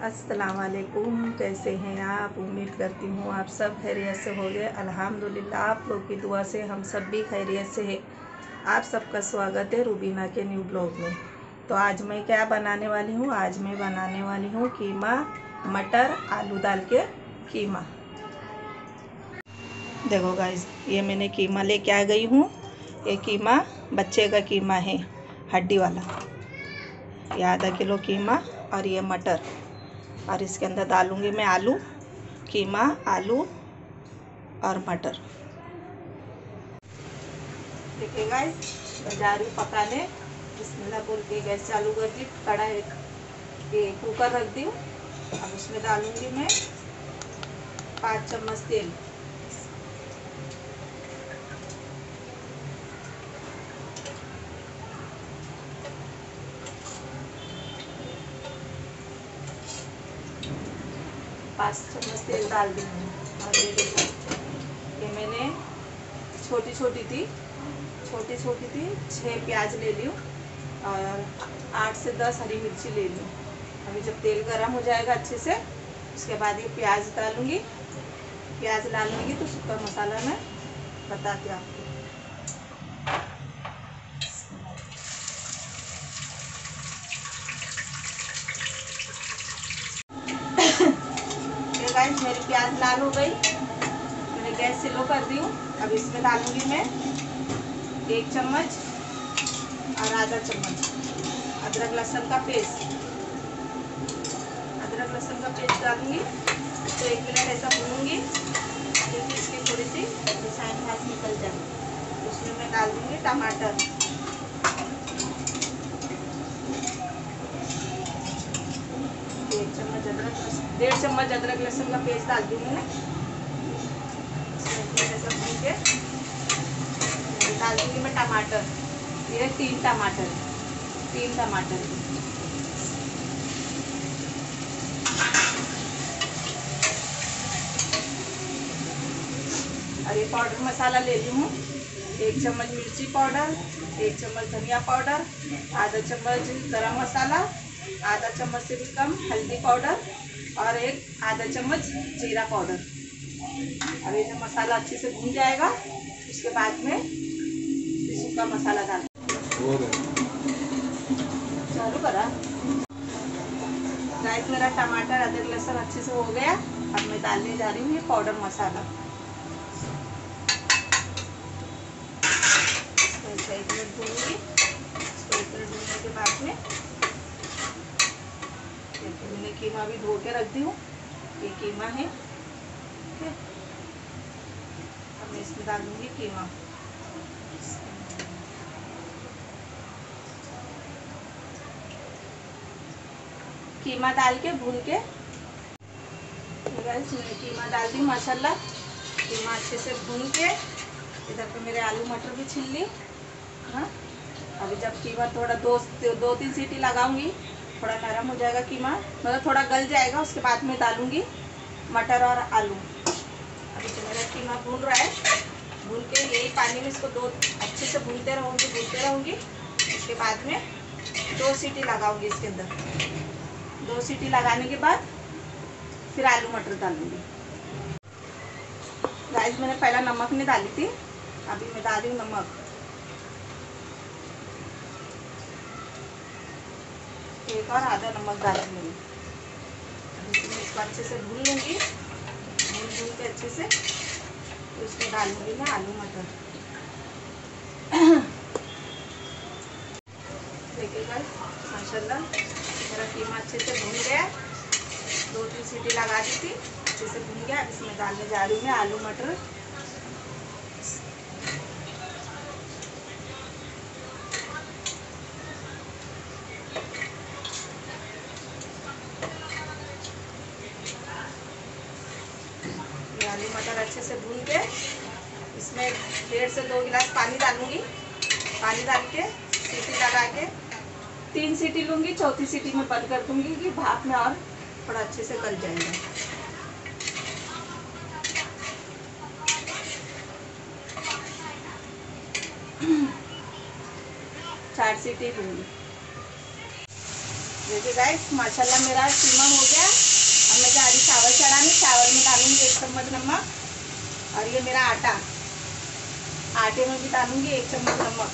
अस्सलाम वालेकुम। कैसे हैं आप? उम्मीद करती हूँ आप सब खैरियत से होंगे। अल्हम्दुलिल्लाह आप लोग की दुआ से हम सब भी खैरियत से हैं। आप सबका स्वागत है रूबीना के न्यू ब्लॉग में। तो आज मैं क्या बनाने वाली हूँ? आज मैं बनाने वाली हूँ कीमा, मटर आलू डाल के कीमा। देखो गाइस, ये मैंने कीमा लेके आ गई हूँ। ये कीमा बच्चे का कीमा है, हड्डी वाला। ये आधा किलो कीमा और ये मटर, और इसके अंदर डालूंगी मैं आलू, कीमा, आलू और मटर। देखिए गाइस, मैं जा रही हूँ पकाने। बिस्मिल्लाह बोल के गैस चालू कर दी, कढ़ाई ये कुकर रख दी हूँ। अब उसमें डालूंगी मैं 5 चम्मच तेल। पाँच चम्मच तेल डाल दी हूँ। और ये देखो, ये मैंने छोटी छोटी थी 6 प्याज ले ली और 8 से 10 हरी मिर्ची ले ली। अभी जब तेल गर्म हो जाएगा अच्छे से, उसके बाद ये प्याज डालूंगी। प्याज डालूंगी तो सूखा मसाला मैं बताती हूँ आपको। गाइस, मेरी प्याज लाल हो गई, मैंने गैस स्लो कर दी हूँ। अब इसमें डालूंगी मैं 1 चम्मच और आधा चम्मच अदरक लहसुन का पेस्ट। अदरक लहसुन का पेस्ट डालूंगी तो 1 मिनट ऐसा भूनूंगी क्योंकि इसकी थोड़ी सी रिफाइन घास निकल जाए। उसमें मैं डाल दूंगी टमाटर। डेढ़ चम्मच अदरक लहसुन का पेस्ट डाल दूंगी मैं। ऐसा भून के डाल दूंगी मैं टमाटर। ये 3 टमाटर और ये पाउडर मसाला ले ली हूँ। 1 चम्मच मिर्ची पाउडर, 1 चम्मच धनिया पाउडर, आधा चम्मच गरम मसाला, आधा चम्मच से भी कम हल्दी पाउडर और आधा चम्मच जीरा पाउडर। अब ये जब मसाला अच्छे से भून जाएगा, उसके बाद में सूखा मसाला डाल चालू करा। गाइस, मेरा टमाटर अदरक लहसुन अच्छे से हो गया। अब मैं डालने जा रही हूँ ये पाउडर मसाला। इसको 1 मिनट भूनूंगी। इसको 1 मिनट भूनने के बाद में मैंने कीमा भी धो के रख दी हूँ। ये कीमा है, ठीक है। अब मैं इसमें डाल दूंगी कीमा। कीमा डाल के भून के कीमा डाल दी माशाल्लाह। कीमा अच्छे से भून के इधर पे मेरे आलू मटर भी छील ली। हाँ, अभी जब कीमा थोड़ा 2-3 सीटी लगाऊंगी, थोड़ा नरम हो जाएगा कीमा, मतलब थोड़ा गल जाएगा, उसके बाद में डालूंगी मटर और आलू। अभी जो मेरा कीमा भून रहा है, भून के यही पानी में इसको अच्छे से भूनते रहूँगी। उसके बाद में 2 सीटी लगाऊंगी इसके अंदर। 2 सीटी लगाने के बाद फिर आलू मटर डालूंगी। गाइस, मैंने पहला नमक नहीं डाली थी, अभी मैं डाल रही हूँ नमक। 1 और आधा नमक डाली मैंने। इसको अच्छे से भून लूँगी, भून के अच्छे से तो इसमें डालूंगी मैं आलू मटर। देखिए गाइस, माशाल्लाह मेरा कीमा अच्छे से भून गया। 2-3 सीटी लगा दी थी, अच्छे से भून गया। इसमें डालने जा रही हूँ मैं आलू मटर। आलू मटर अच्छे से भून के इसमें 1.5 से 2 गिलास पानी डालूंगी। पानी डाल के सीटी लगा के 3 सीटी लूँगी, चौथी सीटी में बंद कर दूँगी कि भाप में और थोड़ा अच्छे से गल जाएगा। 4 सीटी लूँगी। देखिए गाइस माशाल्लाह मेरा कीमा हो गया। अब मैं जा रही चावल चढ़ाने। चावल में डालूंगी 1 चम्मच नमक और ये मेरा आटा, आटे में भी डालूंगी 1 चम्मच नमक।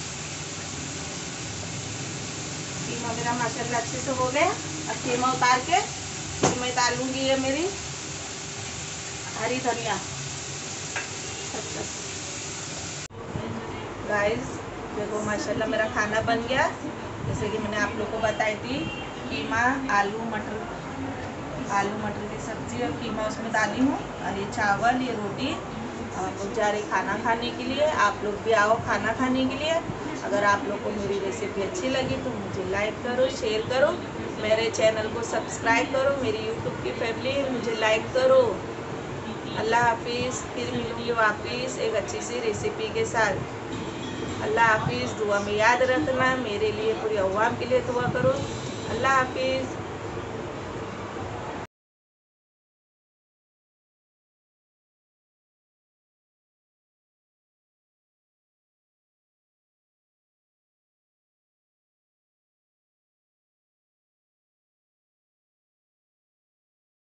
कीमा मेरा माशाल्लाह अच्छे से हो गया। अब कीमा उतार के फिर मैं डालूंगी ये मेरी हरी धनिया। अच्छा गाइस देखो माशाल्लाह मेरा खाना बन गया। जैसे कि मैंने आप लोग को बताई थी, कीमा आलू मटर की सब्जी और कीमा उसमें डाली हूँ, और ये चावल, ये रोटी। हम लोग जा रहे खाना खाने के लिए। आप लोग भी आओ खाना खाने के लिए। अगर आप लोग को मेरी रेसिपी अच्छी लगी तो मुझे लाइक करो, शेयर करो, मेरे चैनल को सब्सक्राइब करो, मेरी यूट्यूब की फैमिली मुझे लाइक करो। अल्लाह हाफिज़। फिर मिलूँगी वापस एक अच्छी सी रेसिपी के साथ। अल्लाह हाफिज़। दुआ में याद रखना, मेरे लिए पूरी अवाम के लिए दुआ करो। अल्लाह हाफिज़।